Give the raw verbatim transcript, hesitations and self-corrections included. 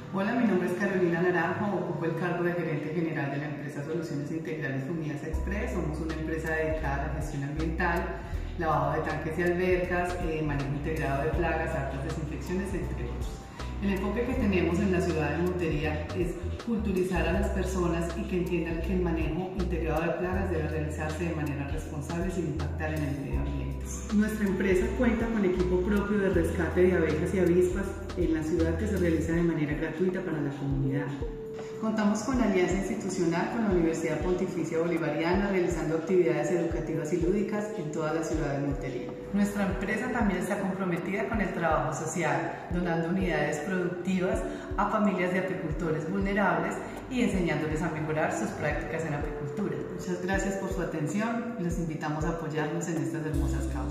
Hola, mi nombre es Carolina Naranjo, ocupo el cargo de gerente general de la empresa Soluciones Integrales Unidas Express. Somos una empresa dedicada a la gestión ambiental, lavado de tanques y albercas, eh, manejo integrado de plagas, altas desinfecciones, entre otros. El enfoque que tenemos en la ciudad de Montería es culturizar a las personas y que entiendan que el manejo integrado de plagas debe realizarse de manera responsable sin impactar en el medio ambiente. Nuestra empresa cuenta con equipo propio de rescate de abejas y avispas en la ciudad que se realiza de manera gratuita para la comunidad. Contamos con alianza institucional con la Universidad Pontificia Bolivariana, realizando actividades educativas y lúdicas en toda la ciudad de Montería. Nuestra empresa también está comprometida con el trabajo social, donando unidades productivas a familias de apicultores vulnerables y enseñándoles a mejorar sus prácticas en apicultura. Muchas gracias por su atención y los invitamos a apoyarnos en estas hermosas causas.